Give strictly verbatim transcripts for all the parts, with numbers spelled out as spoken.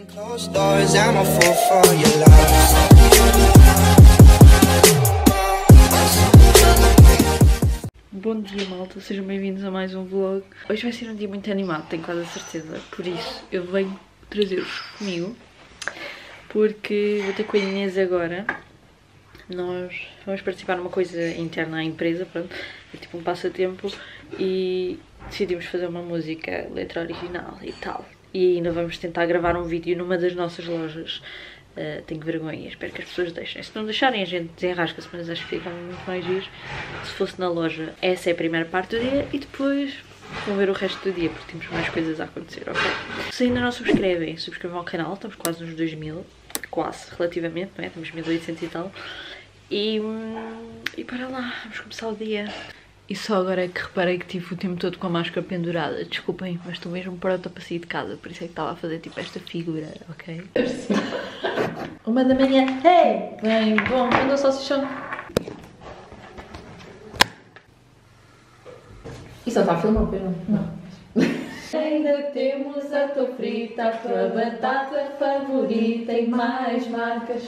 Bom dia, malta, sejam bem-vindos a mais um vlog. Hoje vai ser um dia muito animado, tenho quase a certeza. Por isso, eu venho trazer-vos comigo, porque vou ter com a Inês agora. Nós vamos participar numa coisa interna à empresa, pronto, é tipo um passatempo, e decidimos fazer uma música, letra original e tal. E ainda vamos tentar gravar um vídeo numa das nossas lojas. Uh, tenho vergonha, espero que as pessoas deixem. Se não deixarem, a gente desenrasca-se, mas acho que ficam muito mais giros. Se fosse na loja, essa é a primeira parte do dia e depois vão ver o resto do dia, porque temos mais coisas a acontecer, ok? Se ainda não subscrevem, subscrevam ao canal, estamos quase nos dois mil, quase, relativamente, não é? Estamos mil e oitocentos e tal. E, e para lá, vamos começar o dia. E só agora é que reparei que tive o tempo todo com a máscara pendurada. Desculpem, mas estou mesmo pronta para sair de casa, por isso é que estava a fazer tipo esta figura, ok? Uma da manhã, hey! Bem, bom, anda o salsichão. Isso não está a filmar, pois não? Não. Ainda temos a tua frita, a tua batata favorita e mais marcas.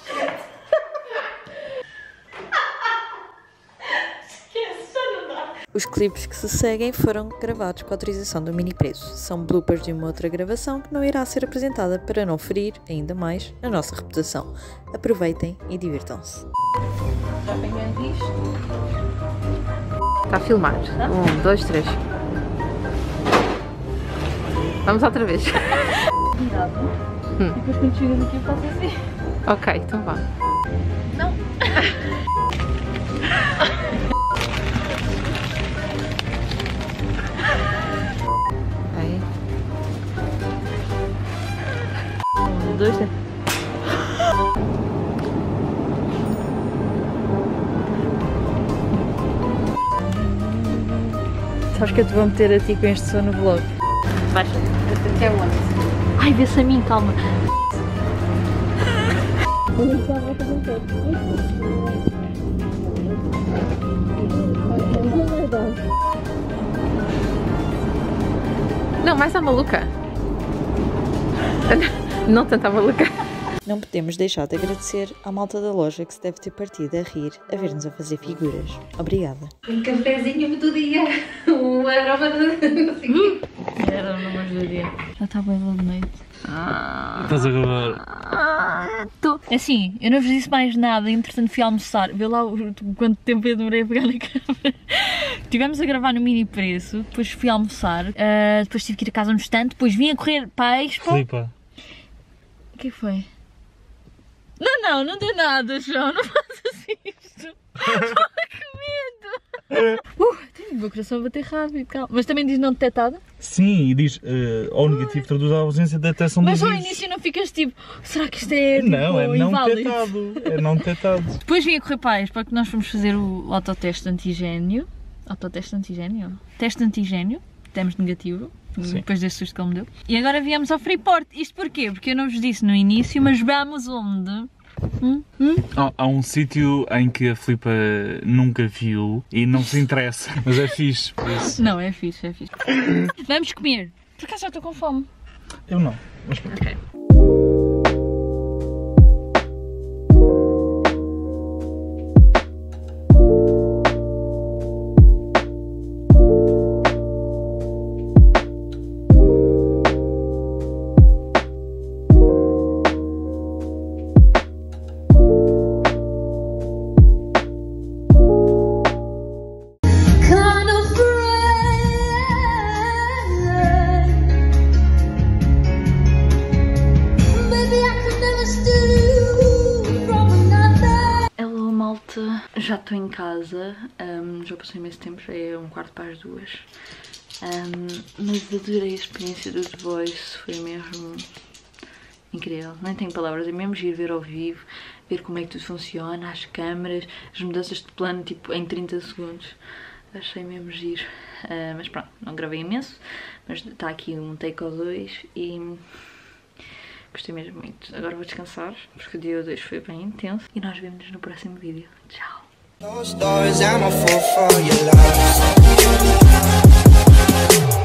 Os clipes que se seguem foram gravados com a autorização do Mini Preço. São bloopers de uma outra gravação que não irá ser apresentada para não ferir ainda mais a nossa reputação. Aproveitem e divirtam-se. Já apanhei isto? Está a filmar. Um, dois, três. Vamos outra vez. Cuidado. Hum. Depois quando chegas aqui eu faço assim. Ok, então vá. Não. Um, dois, três. Sabes que eu te vou meter a ti com este som no vlog? Baixa. Até onde? Ai, vê-se a mim, calma. Não, mais a maluca. Não tanta maluca. Não podemos deixar de agradecer à malta da loja que se deve ter partido a rir, a ver-nos a fazer figuras. Obrigada. Um cafezinho do dia. Um aroma do... Era o número do dia. Já está bem de noite. Ah, estás a gravar? Ah, tô. Assim, eu não vos disse mais nada, entretanto fui almoçar. Vê lá o, quanto tempo eu demorei a pegar na câmera. Estivemos a gravar no Mini Preço, depois fui almoçar, uh, depois tive que ir a casa um instante, depois vim a correr para a Expo. Filipa. O que foi? Não, não, não deu nada, João, não faças isto. Que medo. Uh, o meu coração a bater rápido, calma. Mas também diz não detectado? Sim, e diz, uh, ao negativo traduz a ausência de detecção dos Mas ao vírus. início não ficas tipo, será que isto é tipo, Não, é não inválido? detectado. É não detectado. Depois vim a correr para a Expo, porque nós fomos fazer o autoteste antigénio. Autoteste antigénio? Teste antigénio. Temos negativo. Sim. Depois desse susto que ele me deu. E agora viemos ao Freeport. Isto porquê? Porque eu não vos disse no início, mas vamos onde? Hum? Hum? Há, há um sítio em que a Filipa nunca viu e não se interessa, mas é fixe, por isso. Não, é fixe, é fixe. Vamos comer. Por acaso já estou com fome. Eu não. Mas pronto. Ok. Já estou em casa, um, já passei imenso tempo, já é um quarto para as duas, um, mas adorei a experiência do The Voice, foi mesmo incrível, nem tenho palavras, é mesmo giro ver ao vivo, ver como é que tudo funciona, as câmaras, as mudanças de plano tipo em trinta segundos, achei mesmo giro, uh, mas pronto, não gravei imenso, mas está aqui um take ou dois e gostei mesmo muito. Agora vou descansar, porque o dia dois foi bem intenso e nós vemos-nos no próximo vídeo. Tchau! Those stories, I'm a fool for your love.